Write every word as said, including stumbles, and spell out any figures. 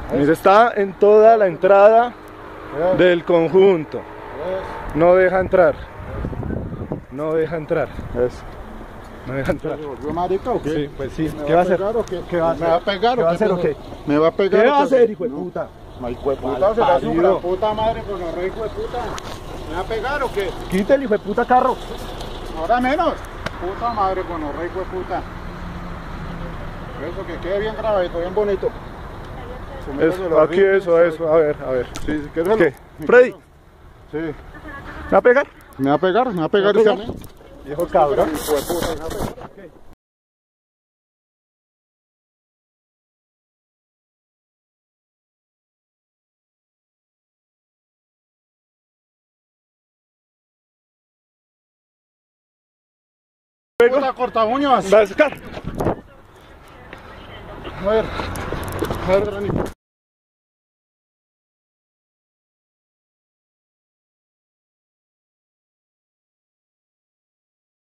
Mire, está en toda la entrada del conjunto. No deja entrar. No deja entrar. Eso. No deja entrar. ¿Se volvió marica o qué? Sí, pues sí. ¿Me ¿Qué va va a a hacer? pegar o qué? ¿Qué va a hacer? ¿Me va a pegar ¿Qué o va a qué? hacer o qué? ¿Me va a pegar? ¿Qué o va a qué? hacer, hijo de No. puta? No, hijo de puta, será su Malparido. puta madre con los reyes, hijo de puta. ¿Me va a pegar o qué? Quita el hijo de puta carro. Ahora menos. Puta madre con los reyes, hijo de puta. Eso, que quede bien grabadito, bien bonito. Eso, aquí eso, eso. A ver, a ver. Sí, sí, ¿qué? ¿Qué? Freddy, Sí. ¿me va a pegar? ¿Me va a pegar? ¿Me va a pegar ¿Me va a ese pegar? Viejo cabrón. hijo de puta? ¿Me va a pegar? Puta corta uñas. ¿Va a sacar? A ver. A ver, Granito.